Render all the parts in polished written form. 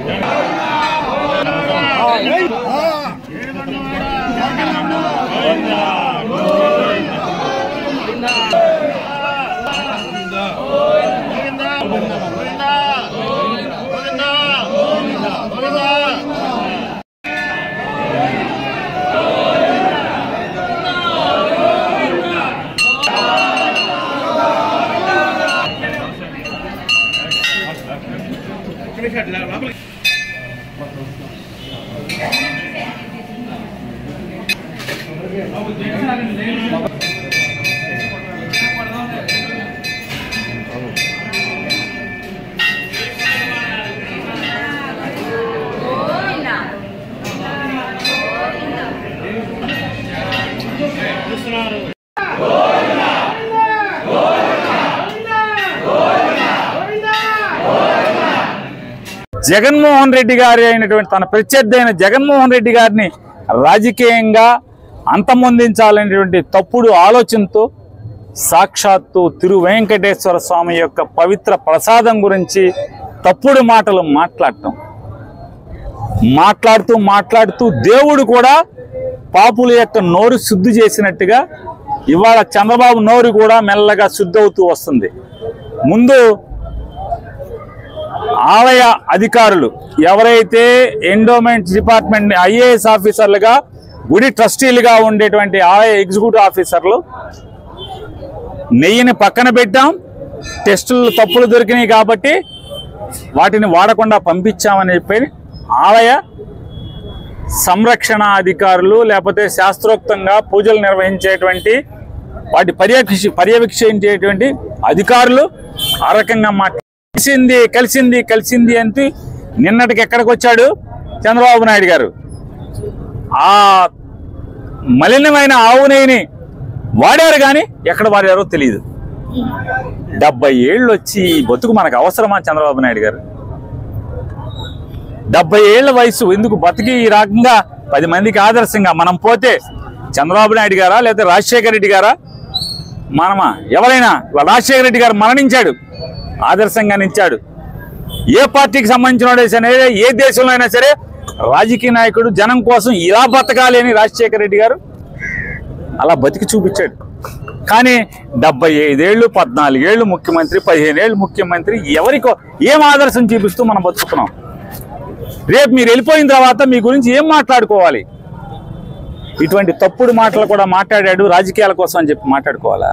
జగన్మోహన్ రెడ్డి గారి అయినటువంటి తన ప్రత్యర్థి అయిన జగన్మోహన్ రెడ్డి గారిని రాజకీయంగా అంతమొందించాలనేటువంటి తప్పుడు ఆలోచనతో సాక్షాత్తు తిరు వెంకటేశ్వర స్వామి యొక్క పవిత్ర ప్రసాదం గురించి తప్పుడు మాటలు మాట్లాడుతూ దేవుడు కూడా పాపుల యొక్క నోరు శుద్ధి చేసినట్టుగా ఇవాళ చంద్రబాబు నోరు కూడా మెల్లగా శుద్ధి అవుతూ వస్తుంది. ముందు ఆలయ అధికారులు ఎవరైతే ఎండోమెంట్ డిపార్ట్మెంట్ ఐఏఎస్ ఆఫీసర్లుగా గుడి ట్రస్టీలుగా ఉండేటువంటి ఆలయ ఎగ్జిక్యూటివ్ ఆఫీసర్లు నెయ్యిని పక్కన పెట్టాం, టెస్టులు తప్పులు దొరికినాయి కాబట్టి వాటిని వాడకుండా పంపించామని చెప్పి ఆలయ సంరక్షణ అధికారులు లేకపోతే శాస్త్రోక్తంగా పూజలు నిర్వహించేటువంటి వాటి పర్యవేక్షించేటువంటి అధికారులు ఆ రకంగా కలిసింది అంటే నిన్నటికి ఎక్కడికి వచ్చాడు చంద్రబాబు నాయుడు గారు? ఆ మలినమైన ఆవు నెయ్యిని వాడారు కానీ ఎక్కడ వాడారో తెలియదు. 70 ఏళ్ళు వచ్చి బతుకు మనకు అవసరమా చంద్రబాబు నాయుడు గారు? 70 ఏళ్ల వయసు ఎందుకు బతికి ఈ రకంగా 10 మందికి ఆదర్శంగా మనం పోతే చంద్రబాబు నాయుడు గారా లేదా రాజశేఖర రెడ్డి గారా? మనమా? ఎవరైనా? రాజశేఖర రెడ్డి గారు మరణించాడు, ఆదర్శంగా నిలిచాడు. ఏ పార్టీకి సంబంధించిన సరే, ఏ దేశంలో అయినా సరే రాజకీయ నాయకుడు జనం కోసం ఇలా బతకాలి అని రాజశేఖర రెడ్డి గారు అలా బతికి చూపించాడు. కానీ 75 ఏళ్ళు 14 ఏళ్ళు ముఖ్యమంత్రి, 15 ఏళ్ళు ముఖ్యమంత్రి, ఎవరికో ఏం ఆదర్శం చూపిస్తూ మనం బతుకుతున్నాం? రేపు మీరు వెళ్ళిపోయిన తర్వాత మీ గురించి ఏం మాట్లాడుకోవాలి? ఇటువంటి తప్పుడు మాటలు కూడా మాట్లాడాడు రాజకీయాల కోసం అని చెప్పి మాట్లాడుకోవాలా?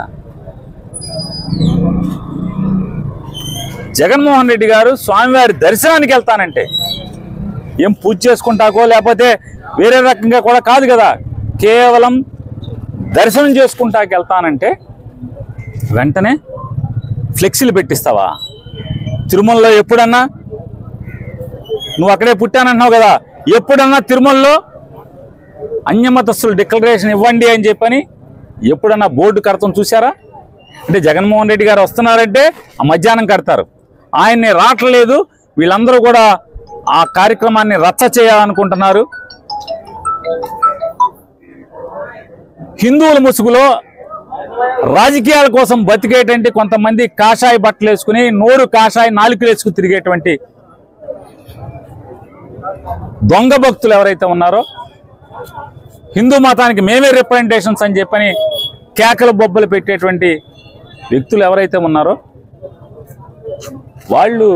జగన్మోహన్ రెడ్డి గారు స్వామివారి దర్శనానికి వెళ్తానంటే ఏం పూజ చేసుకుంటాకో లేకపోతే వేరే రకంగా కూడా కాదు కదా, కేవలం దర్శనం చేసుకుంటాకి వెళ్తానంటే వెంటనే ఫ్లెక్సీలు పెట్టిస్తావా? తిరుమలలో ఎప్పుడన్నా నువ్వు అక్కడే పుట్టానంటున్నావు కదా, ఎప్పుడన్నా తిరుమలలో అన్యమతస్తులు డిక్లరేషన్ ఇవ్వండి అని చెప్పని ఎప్పుడన్నా బోర్డు కడతాం చూసారా? అంటే జగన్మోహన్ రెడ్డి గారు వస్తున్నారంటే ఆ మధ్యాహ్నం కడతారు, ఆయన్ని రావట్లేదు, వీళ్ళందరూ కూడా ఆ కార్యక్రమాన్ని రచ్చ చేయాలనుకుంటున్నారు. హిందువుల ముసుగులో రాజకీయాల కోసం బతికేటువంటి కొంతమంది కాషాయ బట్టలు వేసుకుని నోరు కాషాయ నాలుకలు వేసుకుని తిరిగేటువంటి దొంగ భక్తులు ఎవరైతే ఉన్నారో, హిందూ మతానికి మేమే రిప్రజెంటేషన్స్ అని చెప్పని కేకలు బొబ్బలు పెట్టేటువంటి వ్యక్తులు ఎవరైతే ఉన్నారో వాళ్ళు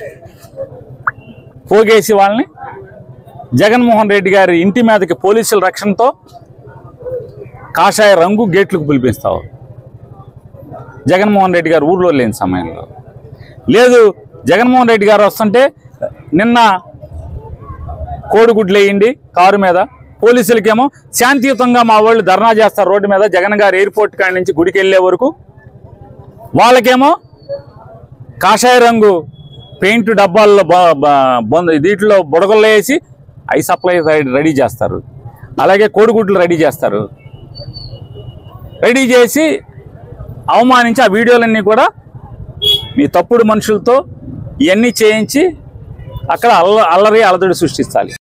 పోగేసి వాళ్ళని జగన్మోహన్ రెడ్డి గారి ఇంటి మీదకి పోలీసుల రక్షణతో కాషాయ రంగు గేట్లకు పిలిపిస్తావు. జగన్మోహన్ రెడ్డి గారు ఊర్లో లేని సమయంలో లేదు, జగన్మోహన్ రెడ్డి గారు వస్తుంటే నిన్న కోడిగుడ్లు వేయండి కారు మీద, పోలీసులకేమో శాంతియుతంగా మా వాళ్ళు ధర్నా చేస్తారు రోడ్డు మీద జగన్ గారు ఎయిర్పోర్ట్ కాడి నుంచి గుడికి వెళ్ళే వరకు, వాళ్ళకేమో కాషాయ రంగు పెయింట్ డబ్బాల్లో దీంట్లో బుడగల్లో వేసి ఐ సప్లై రెడీ చేస్తారు, అలాగే కోడిగుడ్లు రెడీ చేస్తారు. రెడీ చేసి అవమానించి ఆ వీడియోలన్నీ కూడా మీ తప్పుడు మనుషులతో ఇవన్నీ చేయించి అక్కడ అల్లరి అలజడి సృష్టించాలి.